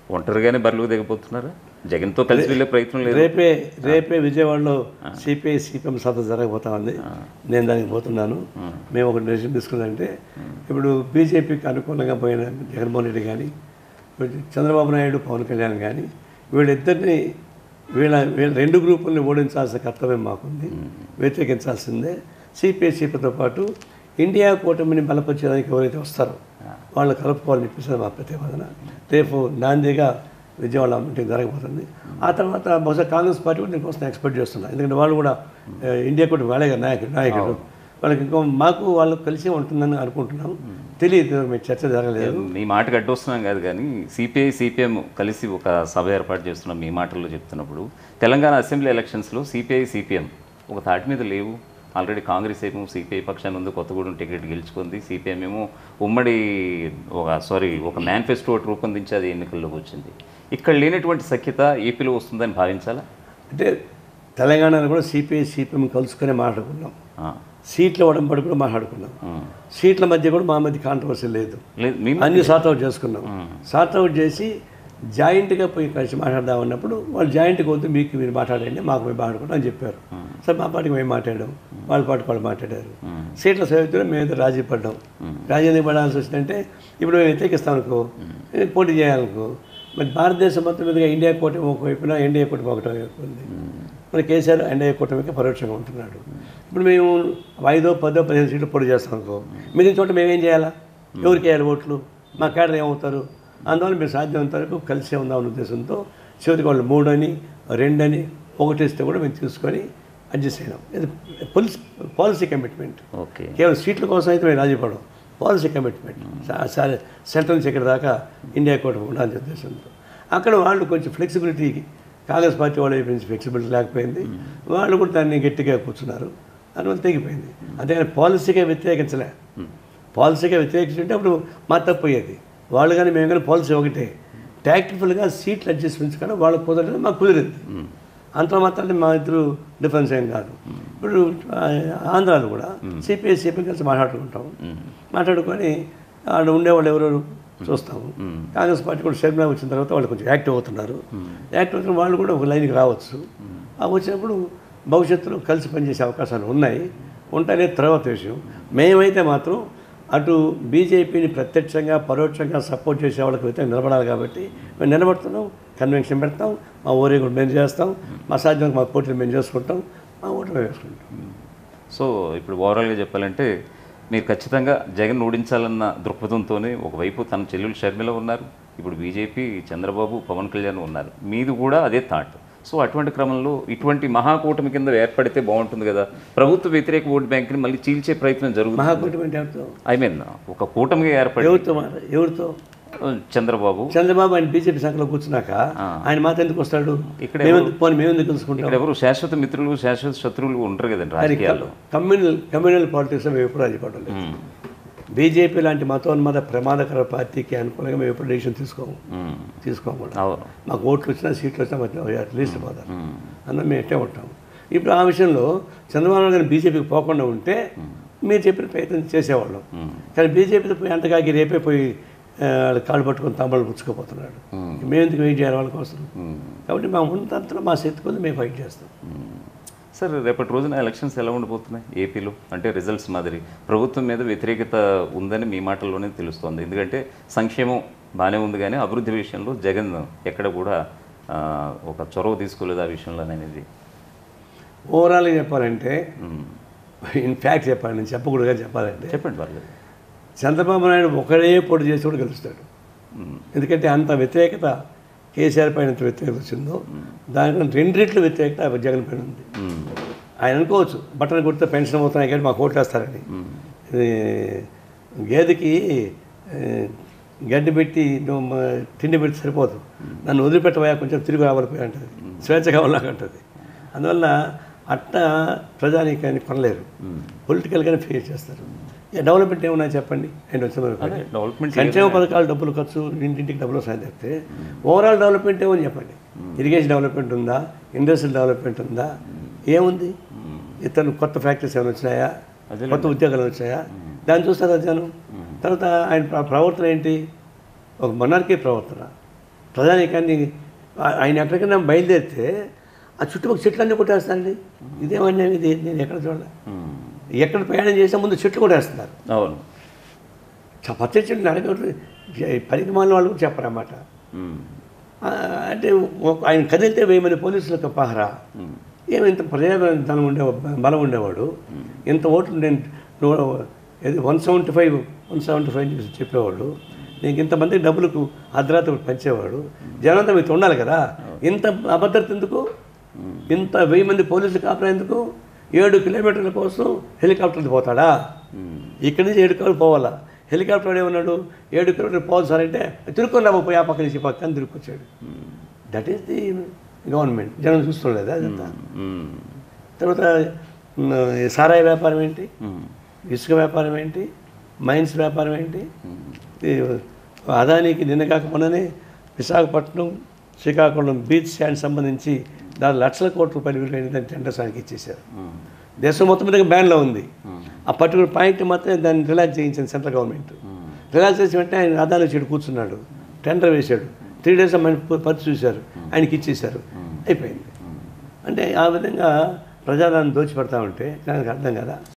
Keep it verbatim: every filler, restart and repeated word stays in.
ఒంటరిగానే బరిలోకి దిగబోతున్నారా? జగన్తో కలిసి వెళ్ళే ప్రయత్నం లేదు? రేపే రేపే విజయవాడలో సిపిఐ సిపిఎం సభ జరగబోతా ఉంది. నేను దానికి పోతున్నాను. మేము ఒక డెసిషన్ తీసుకుందంటే ఇప్పుడు బీజేపీకి అనుకూలంగా పోయిన జగన్మోహన్ రెడ్డి కానీ, చంద్రబాబు నాయుడు, పవన్ కళ్యాణ్ కానీ వీళ్ళిద్దరిని వీళ్ళ వీళ్ళ రెండు గ్రూపుల్ని ఓడించాల్సిన కర్తవ్యం మాకుంది, వ్యతిరేకించాల్సిందే. సిపిఐ సిపితో పాటు ఇండియా కూటమిని బలపరిచేదానికి ఎవరైతే వస్తారో వాళ్ళు కలుపుకోవాలని చెప్పేసి మా ప్రతిపాదన. రేపు నాందిగా విజయవాడ మీటింగ్ జరగబోతుంది. ఆ తర్వాత బహుశా కాంగ్రెస్ పార్టీ కూడా దీనికోసం ఎక్స్పెక్ట్ చేస్తున్నారు. ఎందుకంటే వాళ్ళు కూడా ఇండియా కూటమి వాళ్ళే నాయకుడు నాయకుడు వాళ్ళకి ఇంకో మాకు వాళ్ళు కలిసి ఉంటుందని అనుకుంటున్నాం. తెలియదు, మేము చర్చ జరగలేదు. మీ మాటకు అడ్డొస్తున్నాం కాదు, కానీ సిపిఐ సిపిఎం కలిసి ఒక సభ ఏర్పాటు చేస్తున్నాం మీ మాటల్లో చెప్తున్నప్పుడు. తెలంగాణ అసెంబ్లీ ఎలక్షన్స్లో సిపిఐ సిపిఎం ఒక తాటి మీద లేవు. ఆల్రెడీ కాంగ్రెస్ ఏమో సిపిఐ పక్షాన్ని ఉంది, కొత్తగూడెం టికెట్ గెలుచుకుంది. సిపిఎం ఏమో ఉమ్మడి ఒక సారీ ఒక మేనిఫెస్టో రూపొందించి అది ఎన్నికల్లోకి వచ్చింది. ఇక్కడ లేనటువంటి సఖ్యత ఏపీలో వస్తుందని భావించాలా? అంటే తెలంగాణలో కూడా సిపిఐ సిపిఎం కలుసుకునే మాట్లాడుకున్నాం. సీట్ల ఉడంబడి కూడా మాట్లాడుకున్నాం. సీట్ల మధ్య కూడా మా మధ్య కాంట్రవర్సీ లేదు. అన్ని సార్ట్ అవుట్ చేసుకున్నాం. సార్ట్ అవుట్ చేసి జాయింట్గా పోయి కలిసి మాట్లాడదాం అన్నప్పుడు వాళ్ళు జాయింట్గా వద్దు, మీకు మీరు మాట్లాడండి, మాకు మేము మాట్లాడుకుంటాం అని చెప్పారు. సరే మా పార్టీకి మేము మాట్లాడాం, వాళ్ళ పార్టీకి వాళ్ళు మాట్లాడారు. సీట్ల సభ్యులు మేము రాజీ పడ్డాం. రాజీ ఎందుకు పడాల్సి వచ్చిందంటే ఇప్పుడు మేము వ్యతిరేకిస్తాం అనుకో, పోటీ చేయాలనుకో, మరి భారతదేశం మొత్తం మీదుగా ఇండియా కూటమి ఒకవైపున ఎన్డీఏ కూటమి ఒకటి వైపు ఉంది. మరి కేసీఆర్ ఎన్డీఏ కూటమికి పరోక్షంగా ఉంటున్నాడు. ఇప్పుడు మేము ఐదో పదో పదిహేను సీట్లు పోటీ చేస్తాం అనుకో, మిగిలిన చోట మేమేం చేయాలా? ఎవరికి వేయాలి ఓట్లు? మా కేడర్ ఏమవుతారు? అందువల్ల మీరు సాధ్యమైనంత వరకు కలిసే ఉందామన్న ఉద్దేశంతో చివరికి వాళ్ళు మూడని రెండని ఒకటి ఇస్తే కూడా మేము తీసుకొని అడ్జస్ట్ అయినాం. ఇది పాలసీ పాలసీ కమిట్మెంట్. ఓకే, కేవలం సీట్ల కోసం అయితే మేము రాజీపడం. పాలసీ కమిట్మెంట్ సెంట్రల్ నుంచి ఇక్కడ దాకా ఇండియా కూటమి ఉండాలని ఉద్దేశంతో అక్కడ వాళ్ళు కొంచెం ఫ్లెక్సిబిలిటీకి కాంగ్రెస్ పార్టీ వాళ్ళ నుంచి ఫ్లెక్సిబిలిటీ లేకపోయింది. వాళ్ళు కూడా దాన్ని గట్టిగా కూర్చున్నారు, దానివల్ల తెగిపోయింది. అంతే పాలసీగా వ్యతిరేకించలే. పాలసీగా వ్యతిరేకించుంటే అప్పుడు మా తప్పు అయ్యేది. వాళ్ళు కానీ మేము కానీ పాలసీ ఒకటే. టాక్టిఫుల్గా సీట్లు అడ్జస్ట్మెంట్స్ కానీ వాళ్ళకు కుదరలేదు, మాకు కుదిరింది. అంత మాత్రాన్ని మా ఇద్దరు డిఫరెన్స్ ఏం కాదు. ఇప్పుడు ఆంధ్రాలో కూడా సిపిఐ సిపిఐ కలిసి మాట్లాడుకుంటాం. మాట్లాడుకొని వాళ్ళు ఉండేవాళ్ళు ఎవరెవరు చూస్తాము. కాంగ్రెస్ పార్టీ కూడా షర్మిలా వచ్చిన తర్వాత వాళ్ళు కొంచెం యాక్టివ్ అవుతున్నారు. యాక్టివ్ అవుతున్న వాళ్ళు కూడా ఒక లైన్కి రావచ్చు. ఆ వచ్చినప్పుడు భవిష్యత్తులో కలిసి పనిచేసే అవకాశాలు ఉన్నాయి. ఉంటాయనే తర్వాత విషయం. మేమైతే మాత్రం అటు బీజేపీని ప్రత్యక్షంగా పరోక్షంగా సపోర్ట్ చేసే వాళ్ళకి వ్యతిరేకంగా నిలబడాలి కాబట్టి మేము నిలబడుతున్నాం. కన్వెన్షన్ పెడతాం, మా ఊరే కూడా మేము చేస్తాం, మా సాధ్యం మా పోటీలు మేము చేసుకుంటాం, మా ఓటు మేము వేసుకుంటాం. సో ఇప్పుడు ఓవరాల్గా చెప్పాలంటే మీరు ఖచ్చితంగా జగన్ ఓడించాలన్న దృక్పథంతోనే ఒకవైపు తన చెల్లెలు షర్మిల ఉన్నారు, ఇప్పుడు బీజేపీ చంద్రబాబు పవన్ కళ్యాణ్ ఉన్నారు, మీది కూడా అదే థాట్. సో అటువంటి క్రమంలో ఇటువంటి మహాకూటమి కింద ఏర్పడితే బాగుంటుంది కదా. ప్రభుత్వ వ్యతిరేక ఓటు బ్యాంక్ని మళ్ళీ చీల్చే ప్రయత్నం జరుగుతుంది. మహాకూటమి అంటే ఎవరితో? ఐ మీన్ ఒక కూటమిగా ఏర్పడి ఎవరితో ఎవరితో చంద్రబాబు చంద్రబాబు ఆయన బీజేపీ సంఖ్యలో కూర్చున్నాక ఆయన మాట ఎందుకు వస్తాడు? ఇక్కడ పోనీ మేము ఎందుకు తెలుసుకుంటాం? ఎవరు శాశ్వత మిత్రులు శాశ్వత శత్రువులు ఉంటారు కదండి రాజకీయాల్లో. కమ్యూనల్ కమ్యూనల్ పాలిటిక్స్ మేము ఎప్పుడు రాజీపడలేదు. బీజేపీ లాంటి మతోన్మత ప్రమాదకర పార్టీకి అనుకూలంగా మేము ఎప్పుడు డెసిషన్ తీసుకోము తీసుకోము మాకు ఓట్లు వచ్చినా సీట్లు వచ్చినా అట్లీస్ట్ పోతారు అన్న మేము ఎట్టే ఉంటాము. ఇప్పుడు ఆ విషయంలో చంద్రబాబు నాయుడు గారు బీజేపీకి పోకుండా ఉంటే మీరు చెప్పిన ప్రయత్నం చేసేవాళ్ళం. కానీ బీజేపీతో పోయి అంతకాకి రేపే పోయి కాళ్ళు పట్టుకొని తమ్మలు పుచ్చుకోపోతున్నాడు. మేము ఎందుకు వెయిట్ చేయాలి వాళ్ళ కోసం? కాబట్టి మా ఉన్నంతలో మా శక్తి కొద్ది మేము ఫైట్ చేస్తాం. సార్ రేపటి రోజున ఎలక్షన్స్ ఎలా ఉండిపోతున్నాయి ఏపీలో? అంటే రిజల్ట్స్ మాదిరి ప్రభుత్వం మీద వ్యతిరేకత ఉందని మీ మాటల్లోనే తెలుస్తోంది. ఎందుకంటే సంక్షేమం బాగానే ఉంది, కానీ అభివృద్ధి విషయంలో జగన్ ఎక్కడ కూడా ఒక చొరవ తీసుకోలేదు ఆ విషయంలో అనేది. ఓవరాల్గా చెప్పాలంటే, ఇన్ఫ్యాక్ట్ చెప్పాలి, నేను చెప్పకూడదుగా చెప్పాలంటే చెప్పండి పర్లేదు. చంద్రబాబు నాయుడు ఒకడే పోటీ చేసి కూడా గెలుస్తాడు. ఎందుకంటే అంత వ్యతిరేకత కేసీఆర్ పైన ఎంత వ్యతిరేకత వచ్చిందో దానికన్నా రెండు రెట్లు వ్యతిరేకత జగన్ పైన ఉంది. ఆయన అనుకోవచ్చు బట్టలు కొడితే పెన్షన్ అవుతున్నాయి కానీ మాకు ఓట్లు వేస్తారని. గేదెకి గడ్డి పెట్టి నువ్వు తిండి పెట్టి సరిపోదు, నన్ను వదిలిపెట్టబోయా కొంచెం తిరిగి రావాలిపోయా అంటుంది, స్వేచ్ఛగా వాళ్ళకంటుంది. అందువల్ల అట్టా ప్రజానీకాన్ని కొనలేరు, పొలిటికల్గానే ఫేస్ చేస్తారు. డెవలప్మెంట్ ఏమన్నా చెప్పండి. అండ్ వచ్చిన సంక్షేమ పథకాలు డబ్బులు ఖర్చు, ఇంటింటికి డబ్బులు వస్తాయని చెప్తే ఓవరాల్ డెవలప్మెంట్ ఏమని చెప్పండి. ఇరిగేషన్ డెవలప్మెంట్ ఉందా? ఇండస్ట్రియల్ డెవలప్మెంట్ ఉందా? ఏముంది? ఇతను కొత్త ఫ్యాక్టరీస్ ఏమైనా వచ్చినాయా? కొత్త ఉద్యోగాలు వచ్చాయా? దాన్ని చూస్తారా జనం. తర్వాత ఆయన ప్రవర్తన ఏంటి? ఒక మొనార్కీ ప్రవర్తన, ప్రధానికాన్ని ఆయన ఎక్కడికైనా బయలుదేరితే ఆ చుట్టుపక్కల చెట్లన్నీ కొట్టేస్తానండి. ఇదేమన్నా ఇది నేను ఎక్కడ చూడాలి. ఎక్కడ ప్రయాణం చేసే ముందు చెట్లు కొట్టేస్తున్నారు. అవును, పచ్చడి చెట్లు అడగ పనికి మాలిన వాళ్ళు కూడా చెప్పరన్నమాట. అంటే ఆయన కదిలితే వెయ్యి మంది పోలీసులకు పహరా. ఏమి ఇంత ప్రజాధనం ఉండే బలం ఉండేవాడు, ఇంత ఓట్లు నేను one seventy five one seventy five చెప్పి చెప్పేవాడు, నీకు ఇంతమందికి డబ్బులకు అర్ధరాత్రి పంచేవాడు. జనంతా మీతో ఉండాలి కదా. ఇంత అభద్రత ఎందుకు? ఇంత వెయ్యి మంది పోలీసులు కాపలా ఎందుకు? ఏడు కిలోమీటర్ల కోసం హెలికాప్టర్లు పోతాడా? ఇక్కడి నుంచి ఏడు కిలోమీటర్లు పోవాలా. హెలికాప్టర్ ఏమన్నాడు, ఏడు కిలోమీటర్లు పోవాలి సార్ అంటే తిరుక్కొని రాబోయి ఆ పక్క నుంచి పక్కన తిరుక్కొచ్చాడు. That is the government. జనం చూస్తుండేది అదంతా. తర్వాత సారాయి వ్యాపారం ఏంటి, ఇసుక వ్యాపారం ఏంటి, మైన్స్ వ్యాపారం ఏంటి. అదానికి నిన్న కాక మొన్ననే విశాఖపట్నం శ్రీకాకుళం బీచ్ శాండ్ సంబంధించి దాని లక్షల కోట్ల రూపాయలు విలువైన టెండర్స్ ఆయనకి ఇచ్చేశారు. దేశం మొత్తం మీద బ్యాన్లో ఉంది. ఆ పర్టికులర్ పాయింట్ మాత్రమే దాన్ని రిలాక్స్ చేయించింది సెంట్రల్ గవర్నమెంట్. రిలాక్స్ చేసి వెంటనే ఆయన అదాలో చెడు కూర్చున్నాడు, టెండర్ వేశాడు. త్రీ డేస్ ఆయన పరిచి చూశారు, ఆయనకి ఇచ్చేశారు, అయిపోయింది. అంటే ఆ విధంగా ప్రజాదాన్ని దోచిపెడతా ఉంటే దానికి అర్థం కదా.